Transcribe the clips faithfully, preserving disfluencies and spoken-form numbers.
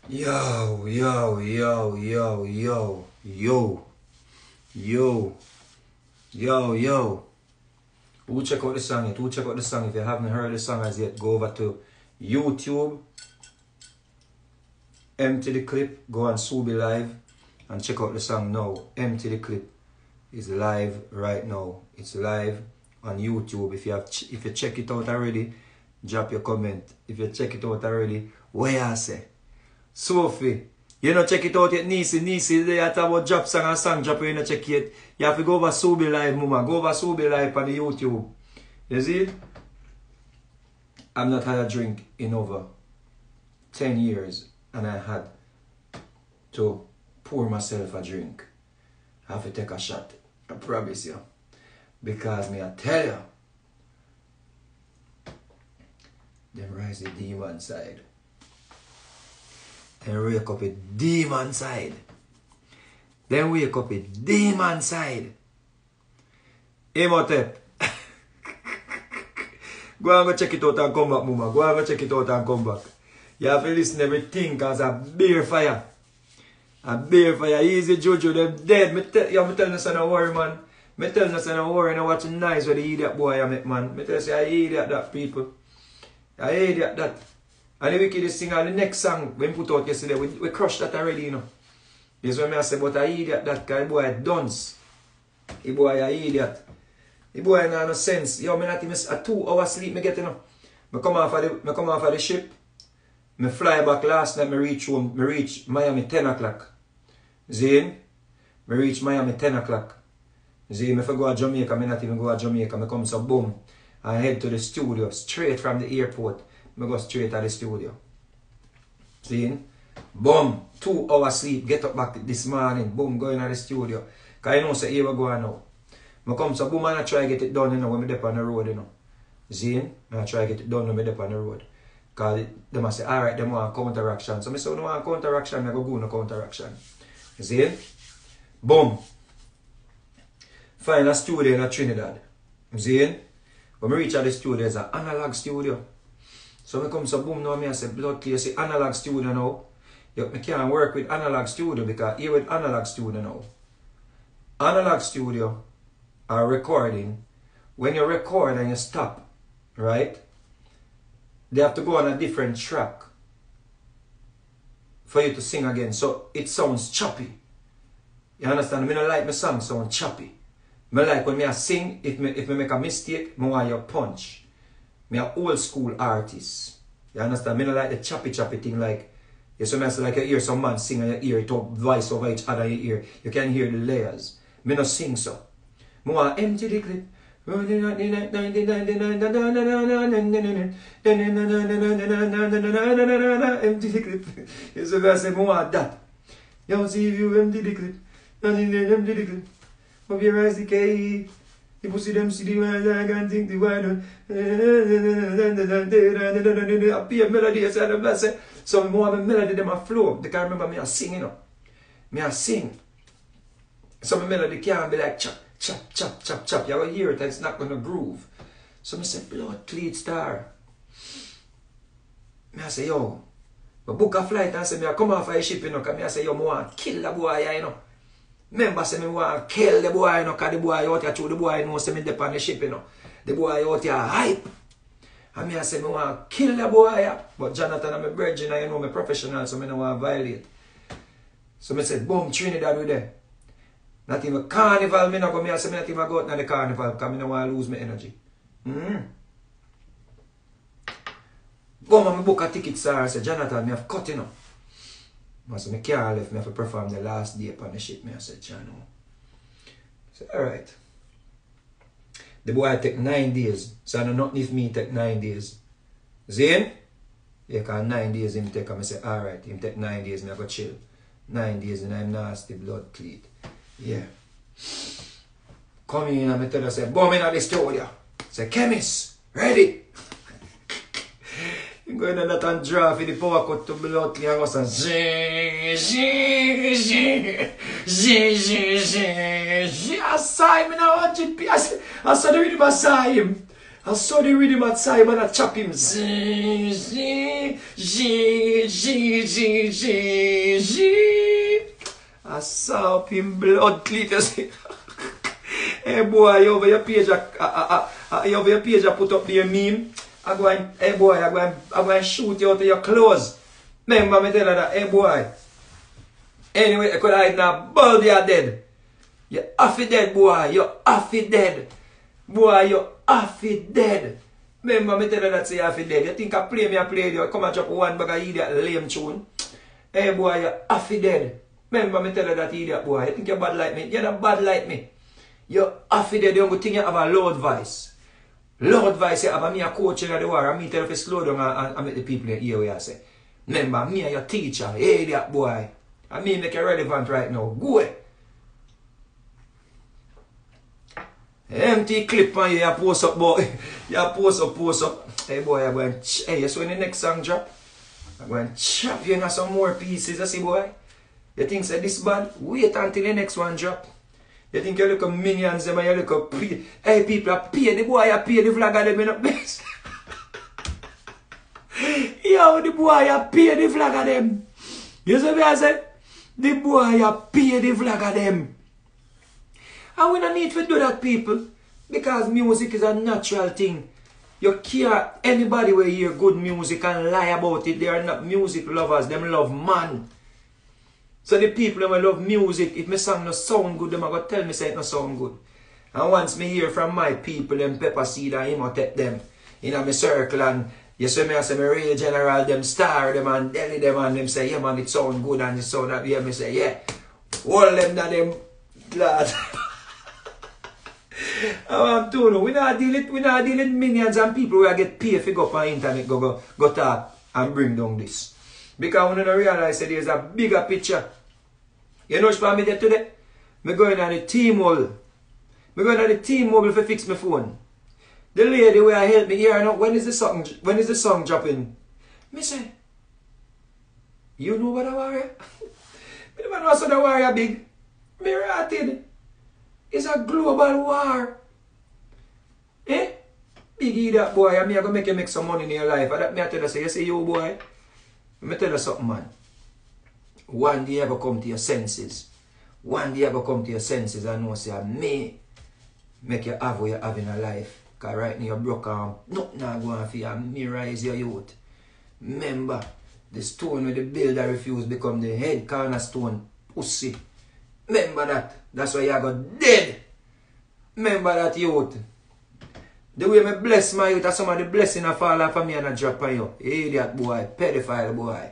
Yo, yo, yo, yo, yo, yo, yo, yo, yo. Who check out the song yet? Who check out the song? If you haven't heard the song as yet, go over to YouTube, empty the clip, go on Subi Live and check out the song now. Empty the clip is live right now. It's live on YouTube. If you have, if you check it out already, drop your comment. If you check it out already, what you say? Sophie, you know check it out yet, Nisi, Nisi, they are talking about drop song and song drop, you know check it. You have to go over Subi Live, mama. Go over Subi Live on the YouTube. You see? I've not had a drink in over ten years and I had to pour myself a drink. I have to take a shot. I promise you. Because me I tell you, them rise the demon side. Then wake up with demon side. Then wake up with demon side. Imhotep. Go and go check it out and come back, mama. Go and go check it out and come back. You have to listen to everything because a bear fire. A bear fire. Easy Jojo, them dead. Me tell you, me tell you, son, no worry, man. Me tell you, son, no worry. I watch nice with the idiot boy I make, man. Me tell you, say, I idiot that, people. I idiot that. And the wickedest thing on the next song when put out yesterday, we, we crushed that already, you know. This is what I say, but I idiot that guy, boy, dunce. The boy, I idiot. The boy, no, no sense. Yo, me not even a two hour sleep me get, you know. Me come off of the, me come off of the ship. Me fly back last night, me reach home, me reach Miami ten o'clock. Zane, me reach Miami ten o'clock. Zane, me for go to Jamaica, me not even go to Jamaica. Me come so boom. I head to the studio, straight from the airport. I go straight to the studio. See? Boom. Two hours sleep. Get up back this morning. Boom. Going to the studio. Because I know so here we go now. I come so boom and I try to get it done, you know, when I dip on the road, you know. See? I try to get it done when I dip on the road. Because they must say, alright, they want counteraction. So I say, no want counteraction, I go go no counteraction. See? Boom. Find a studio in Trinidad. See? When I reach at the studio, it's an analog studio. So I come so boom now, I say, blood clear, say analog studio now. I can't work with analog studio because here with analog studio now. Analog studio are recording. When you record and you stop, right? They have to go on a different track for you to sing again. So it sounds choppy. You understand? I don't like my song sound choppy. I like when I sing, if I, if I make a mistake, I want you punch. Me a old school artist. You understand? Me not like the choppy choppy thing like you sometimes like you hear some man sing and you hear it up voice over each other in your ear. You can hear the layers. Me not sing so. Me want empty the clip. Empty the clip. You see me I say me want that. You see if you empty the clip. Empty the clip. Of your eyes decay. You pussy them see the words I can't think the word on. I play a melody inside the blessing. So I want a melody them a flow. They can't remember me a sing, you know. Me a sing. So my melody can't be like chop, chop, chop, chop, chop. You will hear it and it's not gonna groove. So I say, blood cleat star. Me I say, yo, I book a flight and say, me I come off a ship, you know, because me I say, yo, I want to kill the boy, you know. Remember, say me want to kill the boy, you know, because the boy out here, the boy knows me dip on the ship, you know. The boy out here hype. And me I say, me want to kill the boy, but Jonathan, I'm a virgin, and you know, I'm a professional, so I don't want to violate. So I said, boom, Trinidad with them. Not even carnival, me not go, me I say, me not even go out to the carnival, because I don't want to lose my energy. Mm-hmm. Boom, I book a ticket, sir, I said, Jonathan, me have cut, you know. I said, my car left, me have to perform the last day upon the ship. Me I said, Chano. I said, alright. The boy take nine days. So I know nothing if me take nine days. Zane? Yeah, because nine days him take. I say, alright, him take nine days, me I go chill. Nine days and I'm nasty, blood cleat. Yeah. Come in and I tell you, say, boom in at the studio. Say, chemist, ready? I'm going to let and draw for the power cut to blood clear and go say, zing, zing, zing, zing, zing, zing. I saw him in a hundred P. I saw the rhythm, I saw him. And so the rhythm at Simon and chop him. Z, Z, Z, Z, Z, Z, Z. I saw him blood cleat. Hey boy, you over your page, uh, uh, uh, you over your page, I put up the meme. I go and, hey boy, I go and, I go and shoot you out of your clothes. Remember me tell you that, hey boy. Anyway, I could hide now, bald you are dead. You're half dead, boy. You're half dead. Boy, you're half dead. Remember me tell you that, say half dead. You think I play me, I play you. Come and drop one bag of idiot lame tune. Hey boy, you're half dead. Remember me tell you that, idiot boy. You think you're bad like me? You're not bad like me. You're half dead. You don't think you have a loud voice. Loud voice, you have a me a coach in the war. And me tell you to slow down and, and make the people hear what you say. Remember, me and your teacher. Hey, idiot boy. I mean, make it relevant right now. Go away. Empty clip on you, you post up, boy. You post up, post up. Hey, boy, I'm going to... Hey, you see when the next song drop? I'm going to chop you in some more pieces, you see, boy? You think say this bad? Wait until the next one drop. You think you look at minions, them, and you look at... Pre hey, people, I pay the boy, I pay the vlog of them in the best. Yo, the boy, I pay the vlog of them. You see what I say? The boy, I pay the vlog of them. And we don't need to do that, people. Because music is a natural thing. You can't, anybody will hear good music and lie about it. They are not music lovers. Them love man. So the people that love music, if my song no sound good, them are going to tell me say it no sound good. And once me hear from my people, them Pepper Seed and him, I take them in my circle and you see me I say me real general, them star them and deli them and them say, yeah man, it sound good and it sound that way. Me say, yeah. All them that them glad. I'm telling you, we not dealing we not dealing millions and people who get paid to go up on the internet go go go talk and bring down this. Because we don't realize that there's a bigger picture. You know what's for me there today? Me going on the T-Mobile. Me going on the T-Mobile to fix my phone. The lady where I help me here now, when is the song when is the song dropping? Me say, you know what a warrior? Me never know so the warrior big. Me rated. It's a global war. Eh? Big idiot boy, I'm going to make you make some money in your life. And that me I tell you, say, you say you boy. Let me tell you something, man. One day you go come to your senses. One day you go come to your senses and know say me make you have what you have in your life. Because right now you're broke arm. Nothing not going for you. Me rise your youth. Remember, the stone where the builder refused become the head cornerstone. Pussy. Remember that. That's why you got dead. Remember that, youth. The way me bless my youth, some of the blessing that fall off of me and I drop on you. Idiot boy. Pedophile boy.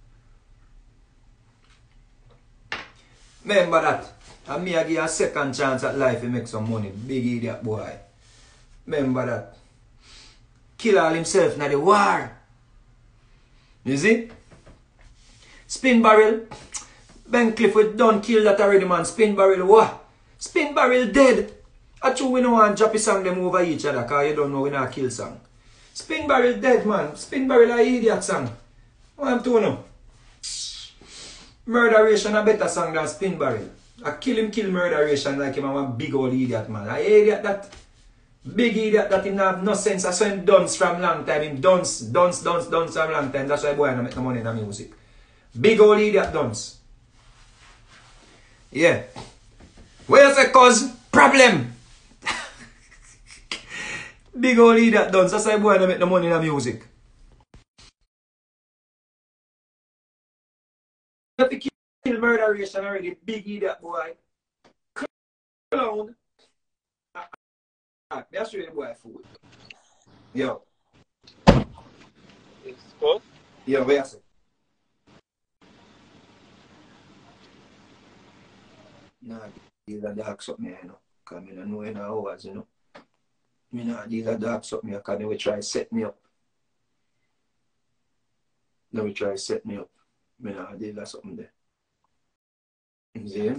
Remember that. And me I give you a second chance at life to make some money. Big idiot boy. Remember that. Kill all himself in the war. You see? Spin barrel. Ben Cliff we done kill that already, man. Spin barrel what? Spin barrel dead. Actually we don't want to drop a song them over each other because you don't know we not kill song. Spin barrel dead, man. Spin barrel a idiot song. What I'm telling you? Murderation a better song than Spin barrel. I kill him kill murderation like him a one big old idiot, man. A idiot that big idiot that him have no sense. I saw him dance from long time. Him dance, dance, dance, dance from long time. That's why boy I don't make no money in the music. Big old idiot dance. Yeah. Where you say cause problem? Big old idiot dance. That's why boy I don't make no money in the music. If you kill murderation already, big idiot boy. Clown. Ah, that's really boy food. Yo. It's good? Yo, where you say? Nah, these are dark something, you know. Because I don't know in hours, you know. I mean, these are dark something, because they will try to set me up. They will try to set me up. I mean, I did something there. You see?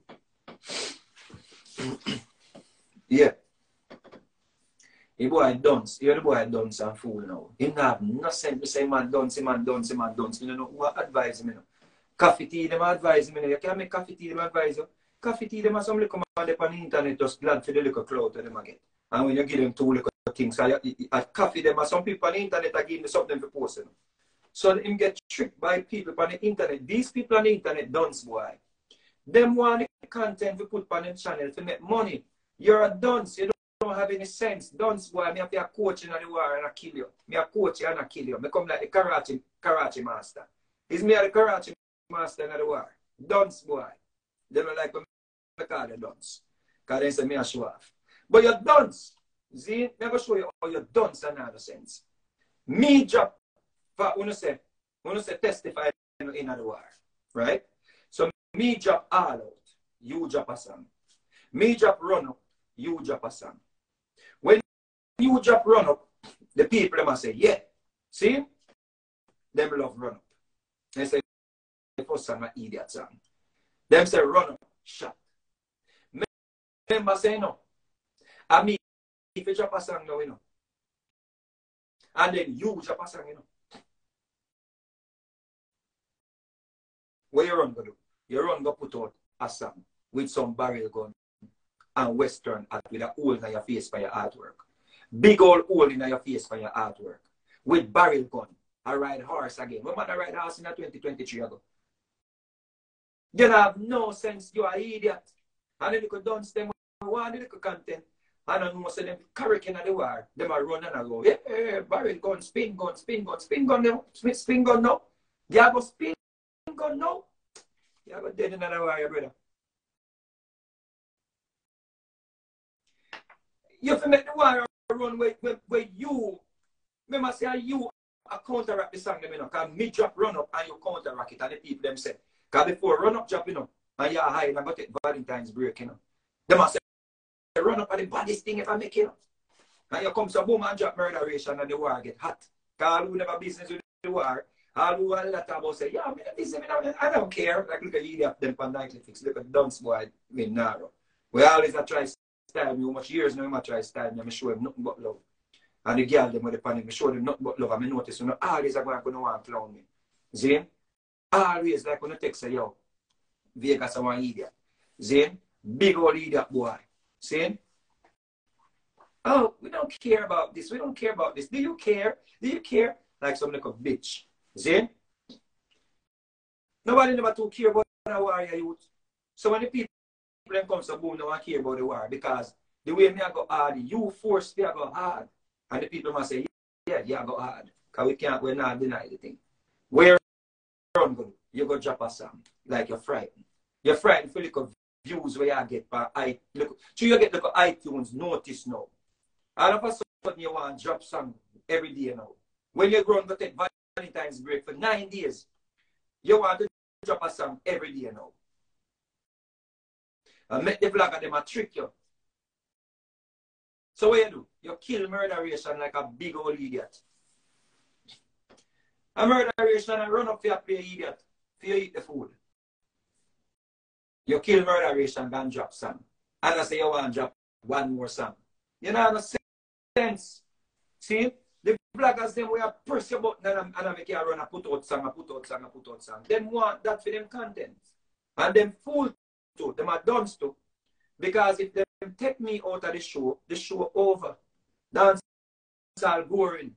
Yeah. The boy dance. You're the boy dance and fool now. He have no sense to say man dance, man dance, man dance. You know who advise me now. Coffee tea, them advise me now. You can't make coffee tea, them advise you. Coffee tea, them are some little man on the internet just glad for the little clout that them get. And when you give them two little things. I, I coffee them, and some people on the internet are giving me something for posting. So him get tricked by people on the internet. These people on the internet dunce, boy. Them want the content we put on them channel to make money. You're a dunce. You don't, don't have any sense. Dunce, boy. Me have to coach in the war and I kill you. Me a coach you and I kill you. Me come like the karate, karate master. Is me a the karate master in the war. Dunce, boy. They don't like when I call you dunce. Because they say me a show off. But you're dunce. See? Me go show you how you're dunce in another sense. Me drop, for when you say, when you say testify in, in the war. Right? So me drop all out. You drop a song. Me drop run up. You drop a song. When you drop run up, the people them say, yeah. See? Them love run up. They say, the first song an idiot song. Them say run up, shot. Remember say no. I mean, if you drop a song now, you know. And then you drop a song, you know. What you run go do? You run go put out a song with some barrel gun and western hat with a hole in your face for your artwork. Big old hole in your face for your artwork. With barrel gun. I ride horse again. When man I ride horse in a twenty twenty-three ago? You don't have no sense. You are an idiot. And then you could dance them one little content. And I know say them carry in the war. Them are run and I go, yeah, yeah, barrel gun, spin gun, spin gun, spin gun now. Spin, spin gun now. You have a spin gun now. You have a dead in the war, brother. You have to make the war run where, where, where you, remember say you a counteract the song them, you know, because me drop run up and you counteract it and the people them say. Because before run up drop, you know, and you're high and I got it Valentine's break, you know. They must say, run up at the baddest thing if I make it, you know. And you come to boom and drop murder ration and the war get hot. Because all who never business with the war, all who a lot about say, yeah, I, I don't care. Like look at the idiot them on Netflix, look at Dunce boy with Naro. We always a try style me, how much years now I try style me, I show him nothing but love. And the girl them with the panic, I show them nothing but love. And I notice, you know, always are going to want to clown me. See? Always like when you text say, yo, Vegas are one idiot. See? Big old idiot boy. See? Oh, we don't care about this. We don't care about this. Do you care? Do you care? Like some like a bitch. See? Nobody never too care about the warrior youth. So when the people them come to boom, they don't care about the war because the way me I go hard, you force me I go hard. And the people must say, yeah, yeah, go hard. Because we can't, we're not deny the thing. Where run good, you go drop a song. Like you're frightened. You're frightened for little views where you get by I look. So you get little iTunes notice now. All of a sudden you want to drop song every day now. When you're going to take Valentine's break for nine days, you want to drop a song every day now. And make the vlogger them a trick you. So what you do? You kill murderation like a big old idiot. A murderation and run up for your play idiot. For you eat the food. You kill murderation and drop some. And I say you want to drop one more song. You know what sense? See? The vloggers them will press your button and, and I make you run and put out song, and put out song, and put out song. Them want that for them content. And them fool too. Them are dunce too. Because if they take me out of the show, the show over. Dance all boring.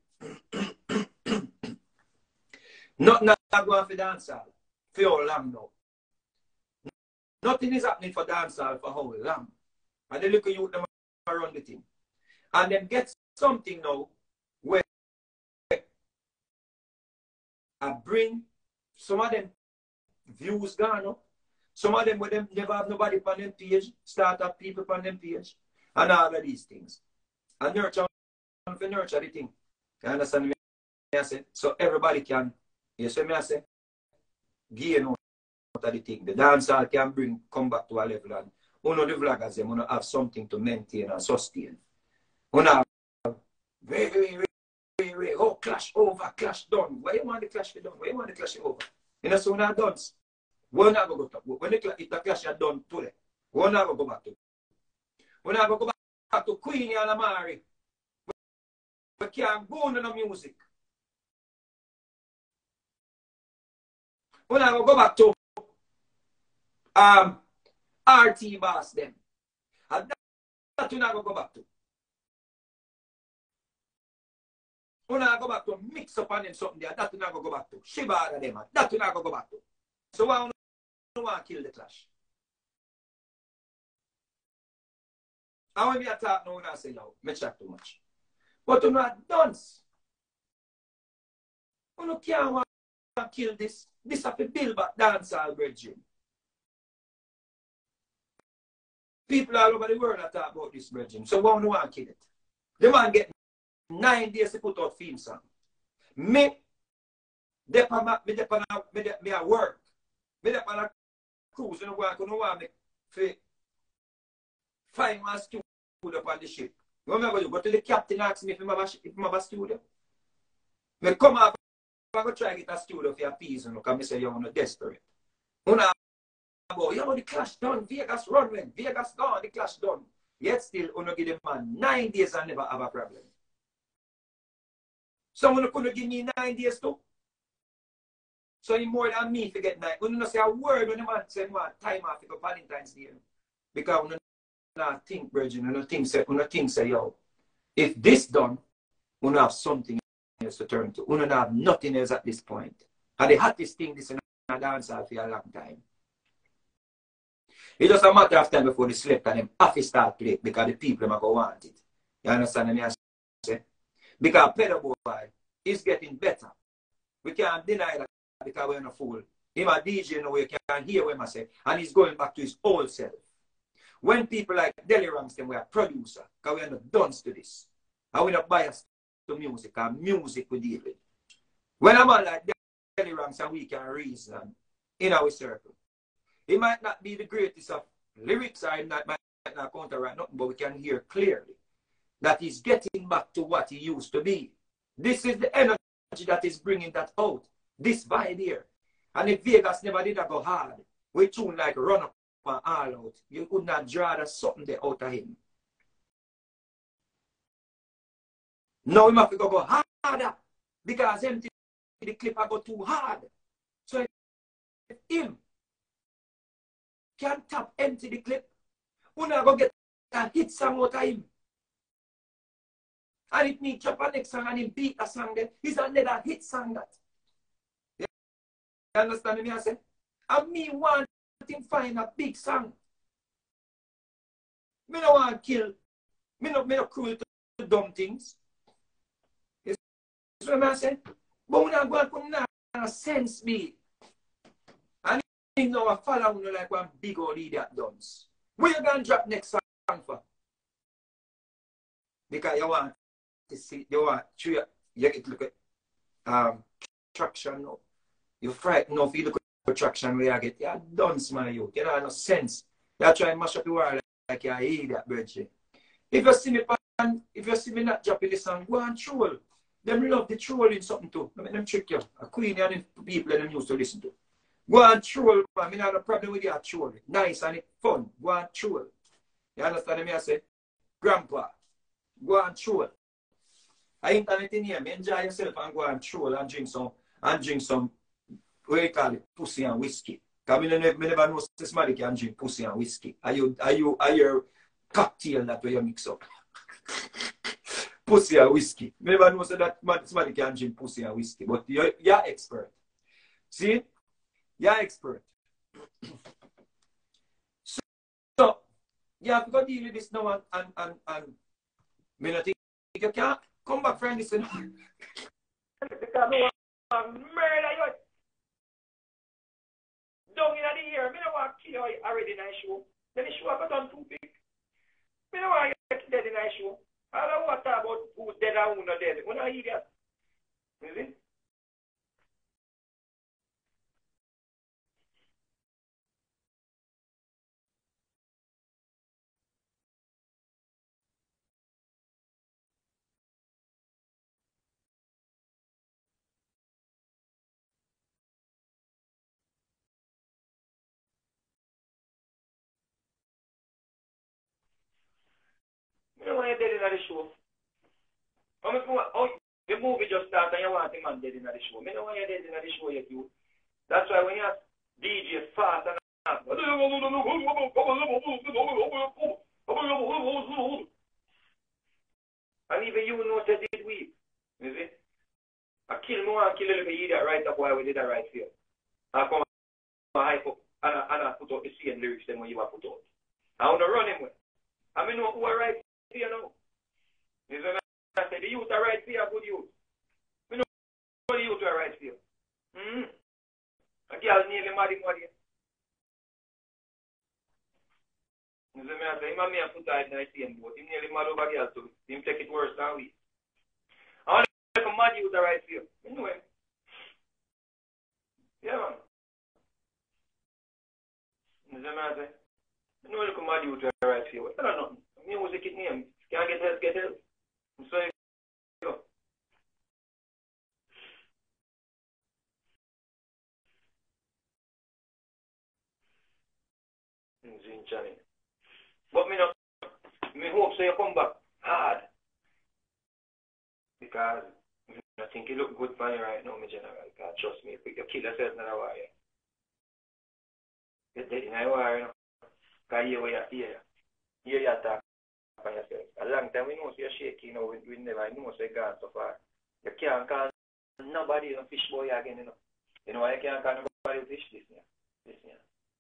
Nothing not going for dancehall for how long now. Nothing is happening for dancehall for how long. And they look at you them around the thing. And then get something now where I bring some of them views gone up. Some of them with them never have nobody on them page, start up people on them page, and all of these things. And nurture for nurture the thing. You understand me? I say? So everybody can, you see me I say, gain out of the thing. The dancer can bring, come back to a level and one of the vloggers them want to have something to maintain and sustain. One have very, very, very, very, oh clash over, clash done. Why you want the clash to done? Why you want the clash over? You know, so now done. We're not going to go when the, if the clash are done today, we're not going to go back to. We're not going to go back to Queenie and Amari. We can't go on the music. We're not going to go back to um, R T Boss them. And that, that we're not going to go back to. Una go back to mix up on them something there. That una go go back to. Shiba out of them. That una go go back to. So why you want to kill the Clash? And when me attack now, I say, yo, me chat too much. But you not done. You can't want to kill this. This have to build back dancehall bridging. People all over the world are talk about this bridging. So why do you want to kill it? The man get nine days to put out theme song. Me, me, me, me, me at work. Me on a cruise, you know, I don't want me to find my studio on the ship. You remember you go to the captain and ask me if I have a studio? Me come up, I'm going to try to get a studio for your piece, you know, because I say you're not desperate. You know, you know, the Clash done, Vegas run when, Vegas gone, the Clash done. Yet still, you know, give the man nine days and never have a problem. Someone couldn't give me nine days too. So he more than me to get nine. You don't say a word when the man say man time off to go Valentine's Day. Because you don't think, Virgin, you don't think say, you don't think say, yo, if this done, you don't have something else to turn to. You don't have nothing else at this point. And the hottest thing this in a dancehall for a long time. It's just a matter of time before they slept and them have to start play because the people are going to want it. You understand what I say? Because Pedro Boy is getting better. We can't deny that because we're not fool. Him a D J now, you can't hear what I say. And he's going back to his old self. When people like Deli Ranks, them we are producer, because we are not done to this. And we're not biased to music, and music we deal with. When a man like Deli Ranks and we can reason in our circle, he might not be the greatest of lyrics, or he might not counteract nothing, but we can hear clearly that he's getting back to what he used to be. This is the energy that is bringing that out. This vibe here. And if Vegas never did that go hard, we tune like Run Up and All Out, you could not draw that something there out of him. Now we have to go, go harder because empty the clip I go too hard. So if him can tap empty the clip, we're not going to get a hit song out of him. And if me drop a next song and him beat a song then, he's another hit song that. You understand me I say? And me want him find a big song. Me no want to kill. Me no, me no cruel to, to dumb things. You see what I say? But we not going to put a sense be. And he know I follow you like one big old idiot dance. Where you going to drop next song for? Because you want to see, you want to you get look at um, traction now. You frightened enough, you look at traction where you get, you're dunce, my youth. You don't have no sense. You're trying to mash up the world like you're an idiot, Bridget. If you see me, if you see me not dropping this song, go and troll. Them love the trolling something too. I mean, them trick you. A queen and people that them used to listen to. Go and troll, man. I mean, I have a problem with you trolling. Nice and fun. Go and troll. You understand me? I say, Grandpa, go and troll. I internet in here, enjoy yourself and go and troll and drink some, and drink some, what do you call it, pussy and whiskey. Because I never, never know somebody can drink pussy and whiskey. Are you, are you, are your cocktail that way you mix up? Pussy and whiskey. Never know so that somebody can drink pussy and whiskey. But you're, you're expert. See? You're expert. so, so, you have to go deal with this now and, and, and, and me not think you can't come back from this and because I want to murder you. Down in the ear, I don't want to kill you already in the show. Then the show I got done too big. I don't want you to get dead in the show. I don't want to talk about who's dead and who's not dead. We're not idiots. You see? I don't want you dead in the show. Oh, oh, the movie just started and you want the man dead in the show. I don't want you dead in the show yet, you. That's why when you have D J fast and and even you know that it weep. You see? I kill more and kill a little idiot right up why we did that right here. I come and hype up and I, and I put out the same lyrics them when you have put out. I want to run him with. I mean, know who are right here now. You know what I say? The youth are right here, good youth. We know the youth are right here. Mm-hmm. A girl nearly mad in body. You know what I say? Him and me have put out in the same boat. Him nearly mad over girl too. Him take it worse than we. I want to make a mad youth are right here. You know him. Yeah, man. You know what I say? You know, look at my youth right here. What's that or nothing? Music it name. Can't get help, get help. I'm sorry. Go. Johnny. But me not, me hope so you come back hard. Because I think you look good for you right now, my general. Because trust me, if you kill yourself, not a warrior. You're dead in a warrior, you know. Because you hear what you hear. You hear your talk on yourself. A long time we know so you're shaky, you know, we, we never know so you're gone so far. You can't call nobody a fish boy again, you know. You know why you can't call nobody a fish this year? This year.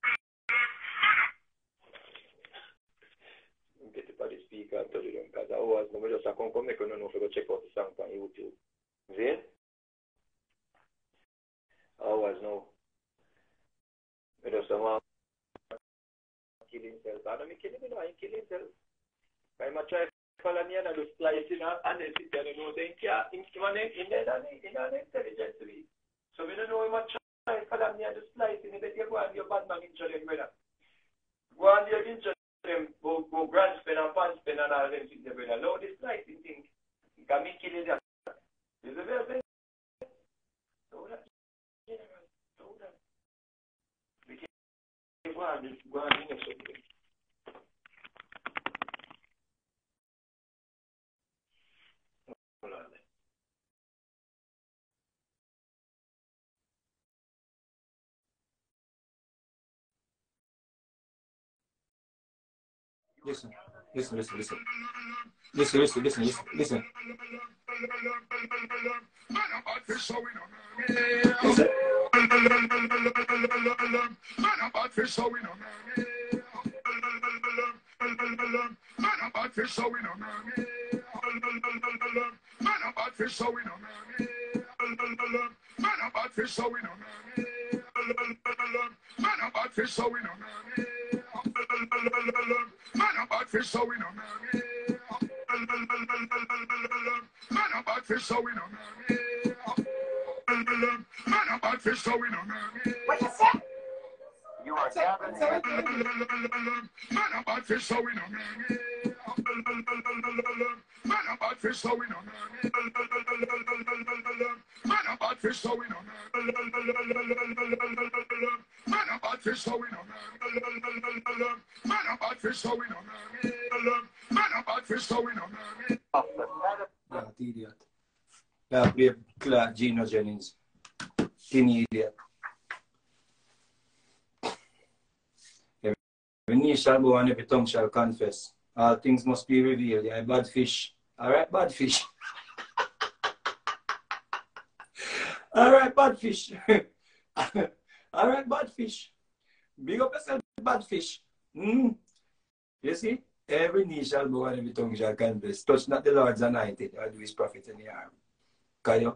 Get it on the speaker and tell them because I always know just I come come make you know if you go check out the song on YouTube. See? I always know. I just want to kill himself. I don't kill him, you know, I kill himself. I'm a try to follow me and I just slice in and then sit there and know they can't in an intelligence to me. So we don't know him a try to follow me and just slice in it, but you go and your bad man injure them, brother. Go and your injure them, go, go grand spin and pan spin and all them things, brother. No, this slicing thing, you can make killing that. Is the very thing? So that, general, so that. We can go and go and do something. Listen, listen, listen, listen. Listen, listen, listen, listen, listen. Man about fish so we know man. Man about fish so we know man. Man about fish so we know man. What you say? You are gathering. Man about fish so we know man. Man about fish so we know man. Man about fish so we know man. Man about fish so we know man. Man about fish so we know man. Man about fish so we know man. That idiot. That play Clark Gino Jennings. Teeny idiot. Every knee shall bow and every tongue shall confess. All things must be revealed. Yeah, bad fish. Alright, bad fish. Alright, bad fish. Alright, bad fish. Big up yourself, bad fish. Mm. You see? Every knee shall bow and every tongue shall confess. Touch not the Lord's anointed, or do his prophet in the arm. Kayo.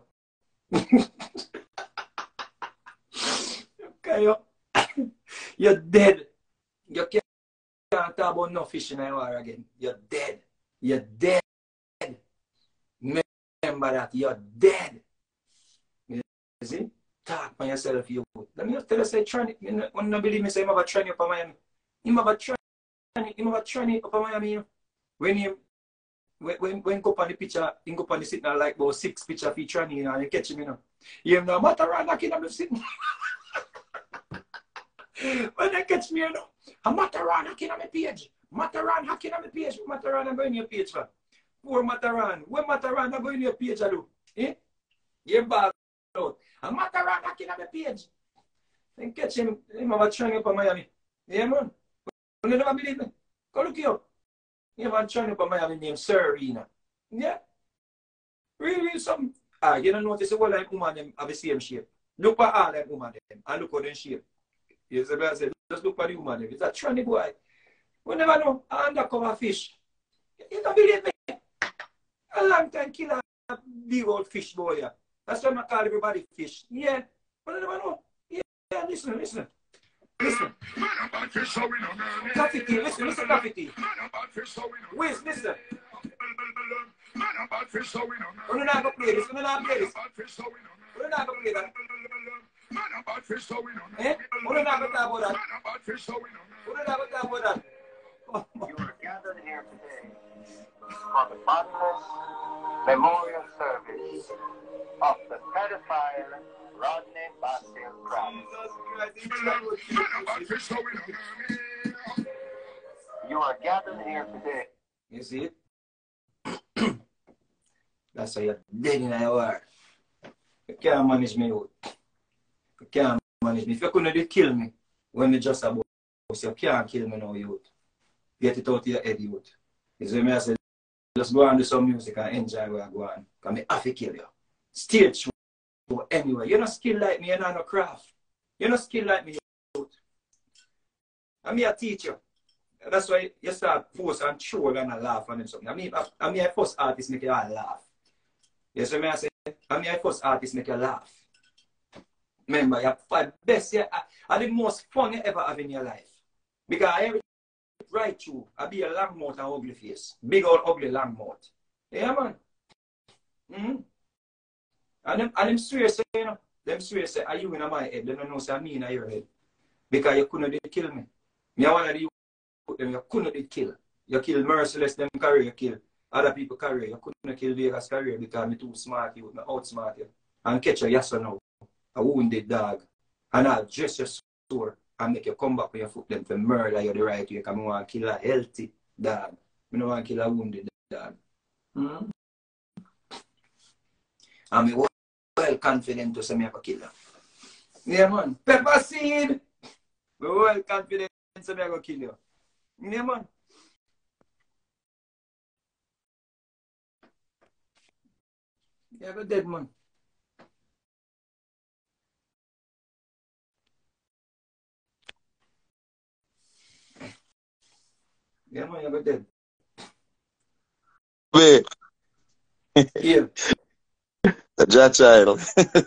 Kayo. You're dead. You can't talk about no fish in the water again. You're dead. You're dead. Remember that. You're dead. You see? Talk by yourself, you. Let me just tell you, say, Trini, you know, when you believe me, say, I'm about Trini up in Miami. I'm about Trini, I'm about Trini up in Miami, you know. When you, when, when, when go up on the picture, you go up on the signal like about six picture for Trini, you know, and you catch him, you know. You have no matter around knocking on the signal. When they catch me, you know, I'm Mataran hacking on my page. Mataran hacking on my page. Mataran, I'm going to your page, man. Poor Mataran. When Mataran, I'm going to your page, I do. Eh? You're bad out. I'm Mataran hacking on my page. Then catch him. Him have a train up in Miami. Yeah, man. You never believe me? Go look you up. You have a train up in Miami named Serena. Yeah? Really, some Ah, you don't notice all like woman them have the same shape. Look at all like woman them and look at them shape. You see what I say? Just look at the woman them. It's a trendy boy. We never know. Undercover fish. You don't believe me? A long time killer big old fish boy. Yeah. That's why I call everybody fish. Yeah. We never know. Yeah, yeah. Listen, listen. Listen. Coffee tea, listen, listen, coffee tea. Wiz, listen. We're not going to play this, we're not going to play this. We're not going to play that. Eh? We're not going to talk about that. We're not going to talk about that. You are gathered here today for the bottomless memorial service of the pedophile Rodney Basil Crump. You are gathered here today. You see it? That's why you're dead in your heart. You can't manage me out. You can't manage me. If you couldn't kill me when me just about, you can't kill me now, youth. Get it out of your head, youth. It's when I say, just go and do some music and enjoy where I go on. Because I have to kill you. Stage show anyway. You're not skilled like me, you're not no craft. You're not skilled like me, youth. I'm here to teach you. That's why you start post and troll and laugh and something. I mean, I'm here first artist make you all laugh. Yes, what I say? I'm here first artist make you laugh. Remember, you're the best, yeah, are the most fun you ever have in your life. Because I have it right through. I be a long mouth and ugly face. Big old ugly long mouth. Yeah, man. Mm-hmm. And them, and them swear say, you know, them swear say, are you in my head? They don't know say I mean in your head. Because you couldn't did kill me. Me, I want to do them, you couldn't did kill. You kill Merciless, them career, you kill other people career. You couldn't kill Vegas career because me too smart, you, me outsmart you. And catch a yes or no. A wounded dog. And I'll dress your sore and make you come back with your foot them for murder you the right way. Because I want to kill a healthy dog. I don't want to kill a wounded dog. Mm-hmm. And I'm well confident to say me I can kill her. Yeah, man. Pepper seed. I'm well confident to say me I can kill you. Yeah, man. Yeah, but dead, man. Yeah, man, you're dead. Wait. Yeah. The Jah child.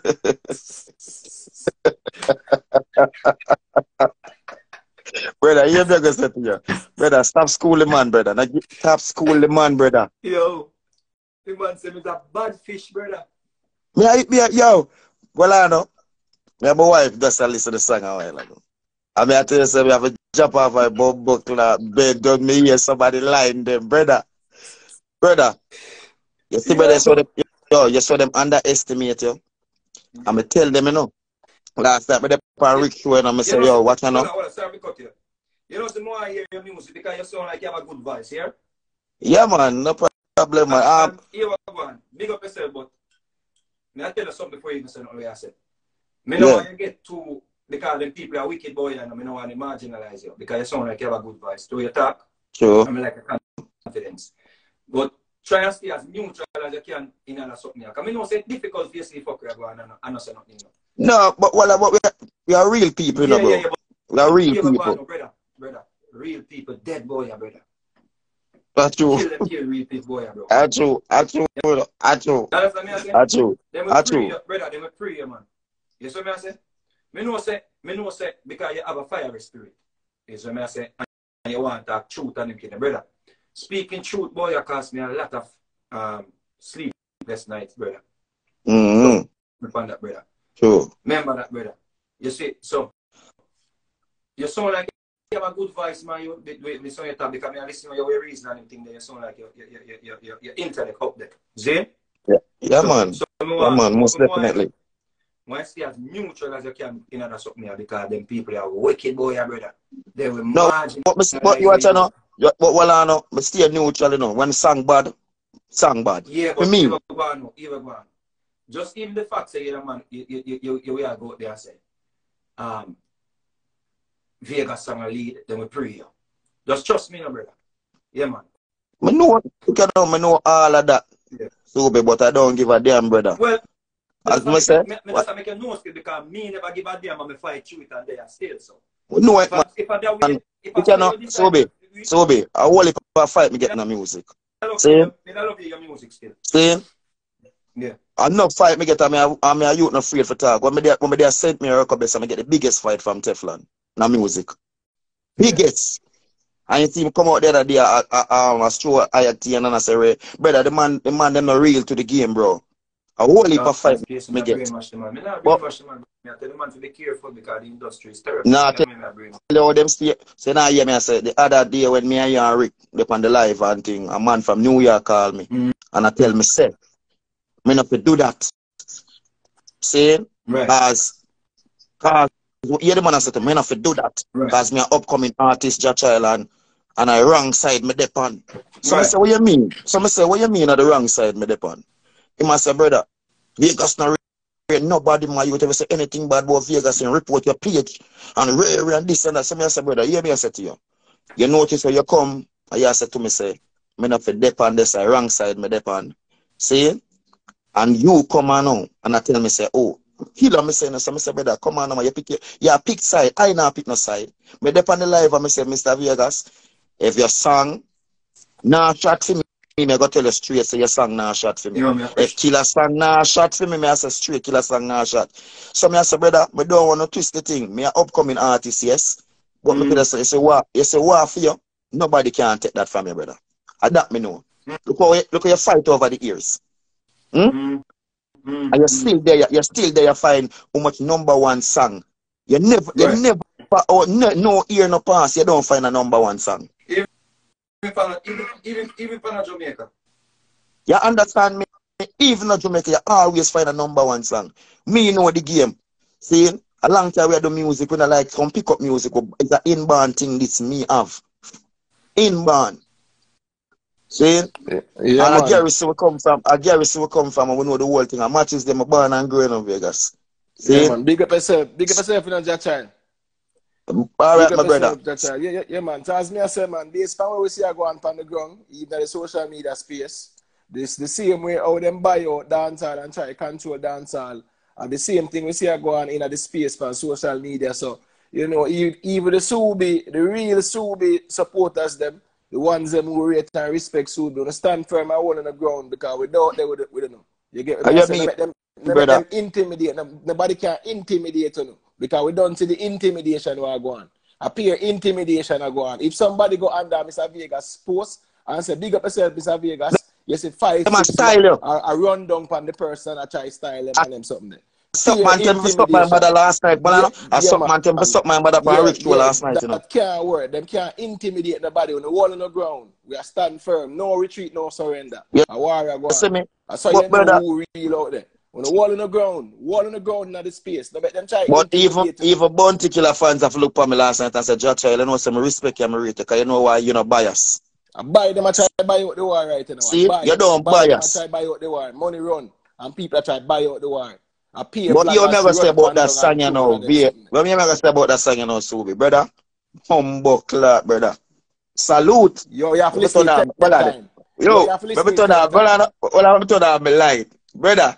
Brother, you have to say to you. Brother, stop schooling man, brother. Now, stop schooling man, brother. Yo. The man said it's a bad fish, brother. Me, I, me, yo. Well, I know. Me and my wife just listen to the song a while ago. I mean, I tell you, so we have to jump off my bum buckler, bed, don't me hear somebody lying them, brother. Brother. You see, brother, you saw them, yo, you saw them underestimate you. I'm going to tell them, you know. Last time, but they are Rick show, and I'm going to say, yo, what you know? Hold on, sorry, cut you. You know, the more I hear your music, because you sound like you have a good voice, yeah? Yeah, man, no problem, man. And, Um, and here we go on. Big up yourself, but may I tell you something before you even say nothing I said. Me know when you get too, because them people are wicked boy, and I don't want to marginalize you, because you sound like you have a good voice. Do you talk? Sure. I mean, like a confidence. But try and stay as neutral as you can in and something. I mean, it's difficult for you to see fuck you go and I know say nothing. No, but well, but we are, we are real people, you yeah, know, bro. Yeah, yeah, we are real people. No, brother, brother. Real people, dead boy, brother. That's true. Kill them, kill real people, boy, bro. That's true. That's true. That's true. That's what I say. That's true. They will That's pray, true. brother. They will pray, man. You see what I say? Me know say, me know say, because you have a fiery spirit. You see what I say? And you want to talk truth and them kid, brother. Speaking truth, boy, you cost me a lot of um sleepless nights, brother. Mm-hmm. So, upon that, brother. True. Remember that, brother. You see, so you sound like you have a good voice, man. You with some of your talk because I listen to your reason and everything. Then you sound like your your your your your, your intellect up there. See? Yeah, yeah, so, man. So, yeah, want, man. Most so, definitely. Want to stay as neutral as you can in other something here because them people are wicked, boy, brother. They will no, margin. But, but you watch, you know. But well, I know. But stay neutral, you know. When song bad, song bad. Yeah, For but me. even go on, even go on. Just even the fact say, you know, man, you you you you will go out there and say, um, Vegas song a lead, then we pray you. Just trust me, no brother. Yeah, man. I know, you know, I know all of that. Yeah. Subi, but I don't give a damn, brother. Well, As me I say, me, me just make a no skill because me never give a damn and me fight through it and they are still so. no, If I, if I, that way, man. if You I say cannot, you decide Subi, to Subi, I only for fight me getting the music. I love See? you, I love you, your music skill. See? Yeah. I no fight me get, I mean, I mean, I youth not afraid for talk. When me there, when me there sent me a record base, I get the biggest fight from Teflon. Na music. Biggest. And you see me come out the other day, I, I, I, I stroll I T and I say, brother, the man, the man, them not real to the game, bro. A whole heap of fight me get. Brainwash the man. Me not But, brainwash the man. I tell the man to be careful because the industry is terrible. nah, You tell know me, my brain. you how them stay. So now hear me, I say, the other day when me and you and Rick, they on the live and thing, a man from New York called me. Mm. And I tell me, say, me not to do that. See? Right. As, cause, yeah, the man I said to me, me not to do that. Right. Because me an upcoming artist, Jah Child, and, and I wrong side me dep on. So Right. I say, what you mean? So I say, what you mean on the wrong side me dep on? He must say, brother, Vegas not real. Nobody man, you would ever say anything bad about Vegas and report your page and rare and this and that. So I say, brother, hear me I say to you. You notice when you come, and you say to me, say, me not for dep on this, I wrong side me dep on. See? And you come on now, and I tell me, say, oh, Killer me say, no, so I say, brother, come on now, you pick your, you pick side, I not pick no side. Me dep on the live, and I say, Mister Vegas, if your song nah shot for me, me go tell you straight, say your song nah shot for me. You know, If Killer song nah shot for me, me I say straight, Killer song nah shot. So me I say, brother, me don't want to twist the thing. Me an upcoming artist, yes. But Mm. me could say, you say, what? You say, what for you? Nobody can take that from you, brother. And that me know. Mm. Look how, look how you fight over the years. Hmm? Mm. Mm. And you're Mm. still there, you're still there, you find how much number one song. You never, you Right. never, oh, no, no ear no pass, you don't find a number one song. Even from even even even from Jamaica. You understand me? Even in Jamaica, you always find a number one song. Me know the game. See, a long time we do music, when I like some pick up music, it's an inborn thing this me have. Inborn. See? Yeah, And man. I Garrison will come from, I Garrison will come from, and we know the whole thing. I matches them born and growing in Vegas. See? Yeah, man. Big up yourself. Big up yourself in Jah Child. All Big right, up my brother. yourself, Jah Child. Yeah, yeah, yeah, man. So as me I say, man, this time where we see I go on, on the ground, even the social media space, this the same way how them buy out dancehall and try to control dancehall. And the same thing we see I go on in the space for social media. So, you know, even, even the Subi, the real Subi supporters, them, the ones them who rate and respect Subi, they stand firm and hold on the ground because without them, we don't know. You get what You I say? mean, They make them, they make brother? them intimidate. Them- Nobody can intimidate you know, because we don't see the intimidation will go on. Appear intimidation will go on. If somebody go under Mister Vegas post and say, big up yourself, Mister Vegas, you see five, Them a six, style you. I, I run down on the person, I try style them I and them something there. suck Fear man, tell me to suck my mother intimidation. last night, but I Yeah, know. I yeah, suck man, tell me to man. suck my mother on Yeah, Rick show yeah, last night, that, you know. that can't work. Them can't intimidate nobody on the wall on the ground. We are stand firm. No retreat, no surrender. Yeah. A warrior go You see on. me? That's how But you know brother, who real out there. On the wall on the ground, wall on the ground in the space. Don't let them try but even intimidate you. even Bounty Killer fans have looked at me last night and said, Jah Child, you know, some respect you, I rate you, because you know why you're not biased. I buy them, I try to buy out the war right now. I See, buy, you don't buy them, I bias. try to buy out the war. Money run. And people try to buy out the war. I pay But you bloggers to never run say up about and that down song, and you troll know. and them Be, something. when you never say about that song, you know, Subi, brother. Humble clock, brother. Salute. Yo, you have to Let me listen turn to on, it ten brother. times. Yo, you Yo, have to let listen me to it turn ten on, times. brother. Let me turn on my light. Brother,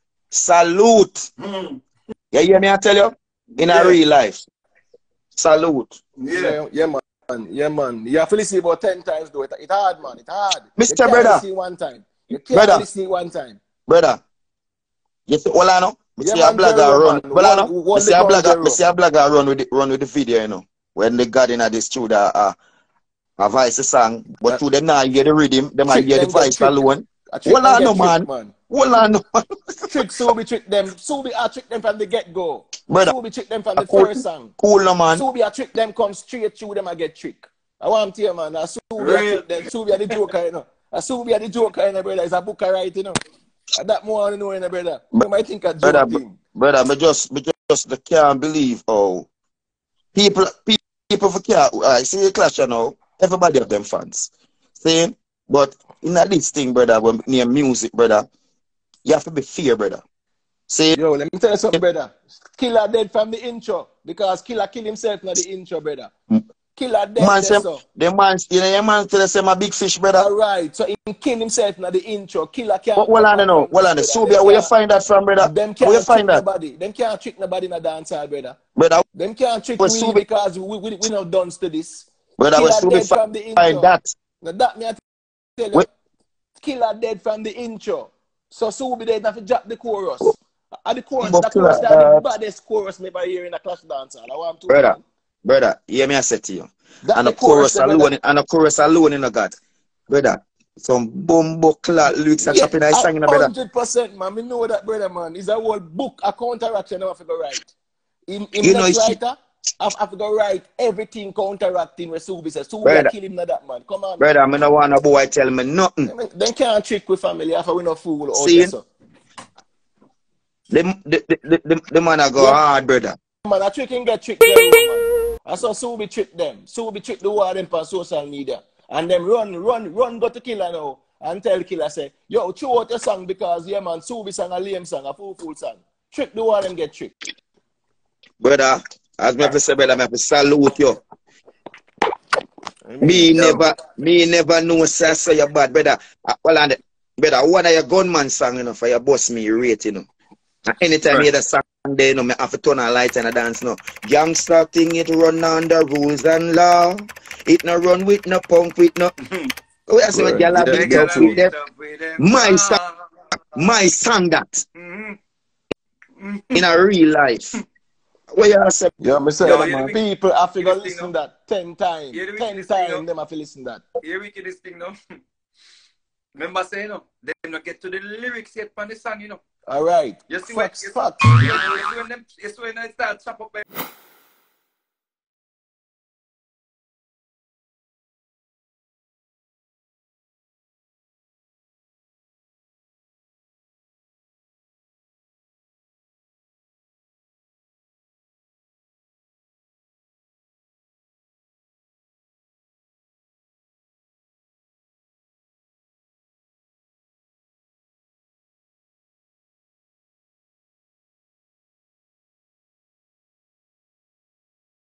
salute. Mm. You hear me, I tell you? In a Yeah. real life. Salute. Yeah. Yeah, yeah, man. Yeah, man. You have to listen about ten times, though. It's it hard, man. It's hard. You Mister can't Brother, listen one time. You can't brother, listen one time. brother. You see, all I know, me Yeah, see a man. Very blogger well, run. man. Well, I know, One, me one see the a ground, blogger, me Jero. see a blogger run with the, run with the video, you know. When they got in at the studio, uh, a voice a song, but That through them now hear the rhythm, them I trick hear the them get voice trick. alone. A trick Well, them I know, get trick, man. man. Well, I know, man. Trick Subi trick them. Subi I trick them from the get go. Brother, Subi trick them from a the cool, first song. cool, no, man. Subi I trick them come straight through them I get trick. I want to hear man. A Subi I Real. trick them. Subi are the joker, you know. A Subi are the joker, you know, brother. It's a book I write, you know. And that more I know, you know, brother. You might think a Brother, joke br- thing. brother, me just, me just the can't believe how people, people, people for care. I see the clash, you know. Everybody have them fans. See, but in that this thing, brother, when near music, brother, you have to be fair, brother. See, Yo, let me tell you something, brother. Killer dead from the intro because Killer kill himself in the intro, brother. Killer dead Man there, say, so. the man, you know, your man tell us say, I'm a big fish, brother. Alright, so he kill himself in the intro. Killer can't What, what come on back know? from What this, on the brother. Subia, where you find that from, brother? Them Where you can't trick find that? nobody. Them can't trick nobody in a dancehall, brother. Brother, Them can't trick where we Subia, because we we we not done to this. brother, where Killer dead Subia from the find intro. that? Now that me I tell you, Where, Killer dead from the intro. So Subi dead have to drop the chorus. And the chorus, But the killer, chorus that the uh, baddest chorus never hear in a clash dancehall. I want to brother, man. brother, hear me I say to you. That And the a chorus, chorus them, alone, brother. and a chorus alone in a God. Brother, some bumbo clot lyrics and Yeah, chopping I a sang in a brother. hundred percent, man. Me know that, brother, man. It's a whole book, a counteraction. I have to go write. In, in You know, next it's, writer, I have to go write everything counteracting with Subi says. Subi brother, kill him, not that man. Come on, brother, man. I don't want a boy tell me nothing. They, they can't trick with family after we no fool out See, there, so. the, the, the, the, the, the man I go Yeah, hard, brother. man, a trick can get tricked there, man. I saw Subi trick them. Subi trick the war them on social media. And them run, run, run, go to Killer now. And tell Killer, say, yo, throw out your song because, yeah, man, Subi sang a lame song, a fool-fool song. Trick the war them get tricked. Brother, as me have to say, brother, I have to salute you. I mean, Me yo. never, me never know, sir, so you're bad, brother. Uh, well, and, brother, one of your gunman song, you know, for your boss me rate, you know. And anytime you hear the song there, you know, me have to turn a light and a dance, no. Gangster thing, it run under rules and law. It no run with no punk with no. We are saying, Right. girl, Yeah, I beat good up with tune. them. My song, my song that. In a real life. What you say? Yeah, me say Yo, that, hear the man. wicked- People have to go wickedest thing listen now? that ten times. Hear the Ten wickedest thing times now? them have to listen that. Here we get this thing now. Remember saying, no, they not get to the lyrics yet on the song, you know. All right. You see when, Facts, you see, facts. you see when them, you see when I start chop up